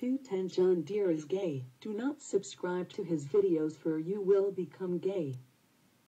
210 John Deere is gay. Do not subscribe to his videos for you will become gay.